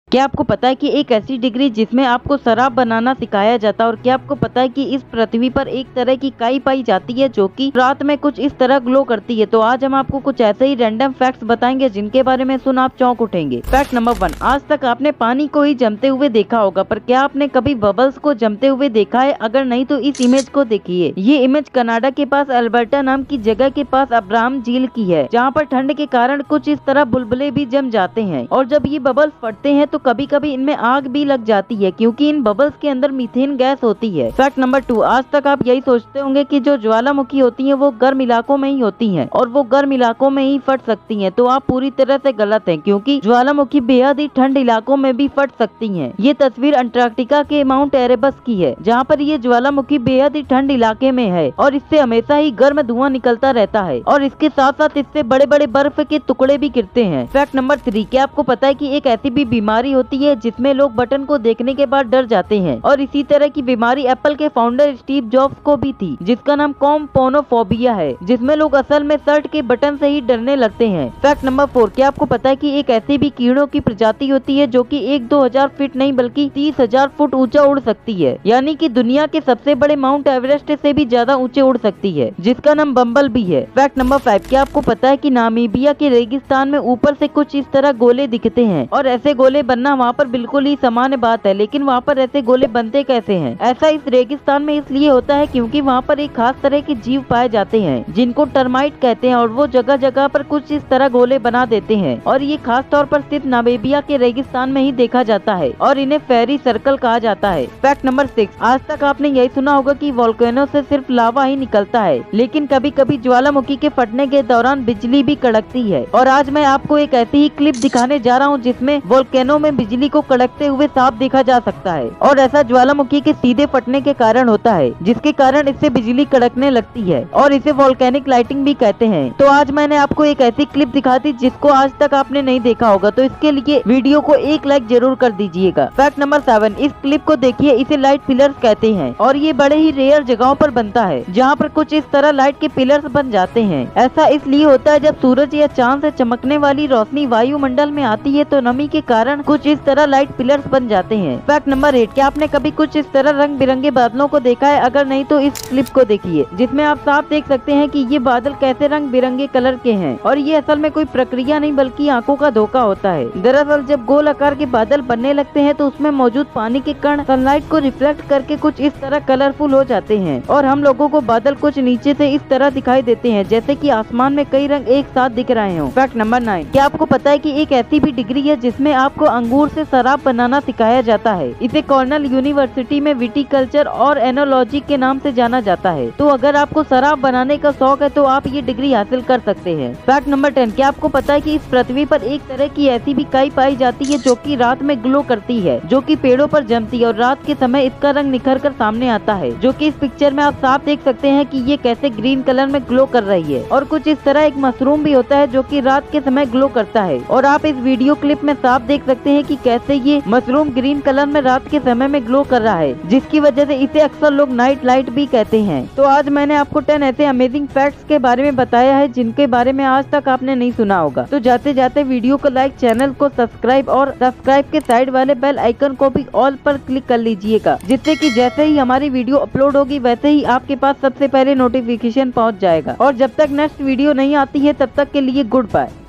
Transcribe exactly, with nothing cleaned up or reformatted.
क्या आपको पता है कि एक ऐसी डिग्री जिसमें आपको शराब बनाना सिखाया जाता है? और क्या आपको पता है कि इस पृथ्वी पर एक तरह की काई पाई जाती है जो कि रात में कुछ इस तरह ग्लो करती है? तो आज हम आपको कुछ ऐसे ही रैंडम फैक्ट्स बताएंगे जिनके बारे में सुन आप चौंक उठेंगे। फैक्ट नंबर वन, आज तक आपने पानी को ही जमते हुए देखा होगा, पर क्या आपने कभी बबल्स को जमते हुए देखा है? अगर नहीं तो इस इमेज को देखिए। ये इमेज कनाडा के पास अल्बर्टा नाम की जगह के पास अब्राहम झील की है, जहाँ पर ठंड के कारण कुछ इस तरह बुलबुले भी जम जाते हैं और जब ये बबल्स फटते हैं तो कभी कभी इनमें आग भी लग जाती है, क्योंकि इन बबल्स के अंदर मीथेन गैस होती है। फैक्ट नंबर टू, आज तक आप यही सोचते होंगे कि जो ज्वालामुखी होती है वो गर्म इलाकों में ही होती है और वो गर्म इलाकों में ही फट सकती है। तो आप पूरी तरह से गलत हैं, क्योंकि ज्वालामुखी बेहद ही ठंड इलाकों में भी फट सकती है। ये तस्वीर अंटार्कटिका के माउंट एरेबस की है, जहाँ पर ये ज्वालामुखी बेहद ही ठंड इलाके में है और इससे हमेशा ही गर्म धुआं निकलता रहता है और इसके साथ साथ इससे बड़े बड़े बर्फ के टुकड़े भी गिरते हैं। फैक्ट नंबर थ्री, क्या आपको पता है कि एक ऐसी भी बीमारी होती है जिसमें लोग बटन को देखने के बाद डर जाते हैं? और इसी तरह की बीमारी एप्पल के फाउंडर स्टीव जॉब्स को भी थी, जिसका नाम कॉम्पोनोफोबिया है, जिसमें लोग असल में शर्ट के बटन से ही डरने लगते हैं। फैक्ट नंबर फोर, क्या आपको पता है कि एक ऐसी भी कीड़ों की प्रजाति होती है जो कि एक दो हजार फीट नहीं बल्कि तीस हजार फुट ऊंचा उड़ सकती है, यानी कि दुनिया के सबसे बड़े माउंट एवरेस्ट से भी ज्यादा ऊंचे उड़ सकती है, जिसका नाम बम्बल भी है। फैक्ट नंबर फाइव, क्या आपको पता है कि नामीबिया के रेगिस्तान में ऊपर से कुछ इस तरह गोले दिखते हैं और ऐसे गोले बनना वहाँ पर बिल्कुल ही सामान्य बात है, लेकिन वहाँ पर ऐसे गोले बनते कैसे हैं? ऐसा इस रेगिस्तान में इसलिए होता है क्योंकि वहाँ पर एक खास तरह के जीव पाए जाते हैं जिनको टर्माइट कहते हैं और वो जगह जगह पर कुछ इस तरह गोले बना देते हैं और ये खास तौर पर सिर्फ नामीबिया के रेगिस्तान में ही देखा जाता है और इन्हें फेरी सर्कल कहा जाता है। फैक्ट नंबर सिक्स, आज तक आपने यही सुना होगा कि वोल्केनो से सिर्फ लावा ही निकलता है, लेकिन कभी कभी ज्वालामुखी के फटने के दौरान बिजली भी कड़कती है। और आज मैं आपको एक ऐसी ही क्लिप दिखाने जा रहा हूँ जिसमें वोल्केनो में बिजली को कड़कते हुए साफ देखा जा सकता है और ऐसा ज्वालामुखी के सीधे फटने के कारण होता है, जिसके कारण इससे बिजली कड़कने लगती है और इसे वोल्केनिक लाइटिंग भी कहते हैं। तो आज मैंने आपको एक ऐसी क्लिप दिखा दी जिसको आज तक आपने नहीं देखा होगा, तो इसके लिए वीडियो को एक लाइक जरूर कर दीजिएगा। फैक्ट नंबर सेवन, इस क्लिप को देखिए, इसे लाइट पिलर्स कहते हैं और ये बड़े ही रेयर जगहों पर बनता है जहाँ पर कुछ इस तरह लाइट के पिलर्स बन जाते हैं। ऐसा इसलिए होता है जब सूरज या चांद से चमकने वाली रोशनी वायुमंडल में आती है तो नमी के कारण कुछ इस तरह लाइट पिलर्स बन जाते हैं। फैक्ट नंबर एट, क्या आपने कभी कुछ इस तरह रंग बिरंगे बादलों को देखा है? अगर नहीं तो इस क्लिप को देखिए, जिसमें आप साफ देख सकते हैं कि ये बादल कैसे रंग बिरंगे कलर के हैं और ये असल में कोई प्रक्रिया नहीं बल्कि आंखों का धोखा होता है। दरअसल जब गोल आकार के बादल बनने लगते हैं तो उसमें मौजूद पानी के कण सनलाइट को रिफ्लेक्ट करके कुछ इस तरह कलरफुल हो जाते हैं और हम लोगों को बादल कुछ नीचे से इस तरह दिखाई देते हैं जैसे कि आसमान में कई रंग एक साथ दिख रहे हो। फैक्ट नंबर नाइन, क्या आपको पता है कि एक ऐसी भी डिग्री है जिसमें आपको अंगूर से शराब बनाना सिखाया जाता है? इसे कॉर्नेल यूनिवर्सिटी में विटीकल्चर और एनोलॉजी के नाम से जाना जाता है। तो अगर आपको शराब बनाने का शौक है तो आप ये डिग्री हासिल कर सकते हैं। फैक्ट नंबर टेन, क्या आपको पता है कि इस पृथ्वी पर एक तरह की ऐसी भी काई पाई जाती है जो कि रात में ग्लो करती है, जो कि पेड़ों पर जमती है और रात के समय इसका रंग निखर कर सामने आता है, जो कि इस पिक्चर में आप साफ देख सकते हैं कि ये कैसे ग्रीन कलर में ग्लो कर रही है। और कुछ इस तरह एक मशरूम भी होता है जो कि रात के समय ग्लो करता है और आप इस वीडियो क्लिप में साफ देख सकते हैं कि कैसे ये मशरूम ग्रीन कलर में रात के समय में ग्लो कर रहा है, जिसकी वजह से इसे अक्सर लोग नाइट लाइट भी कहते हैं। तो आज मैंने आपको टेन ऐसे अमेजिंग फैक्ट्स के बारे में बताया है जिनके बारे में आज तक आपने नहीं सुना होगा। तो जाते जाते वीडियो को लाइक, चैनल को सब्सक्राइब और सब्सक्राइब के साइड वाले बेल आइकन को भी ऑल पर क्लिक कर लीजिएगा, जिससे कि जैसे ही हमारी वीडियो अपलोड होगी वैसे ही आपके पास सबसे पहले नोटिफिकेशन पहुंच जाएगा। और जब तक नेक्स्ट वीडियो नहीं आती है तब तक के लिए गुड बाय।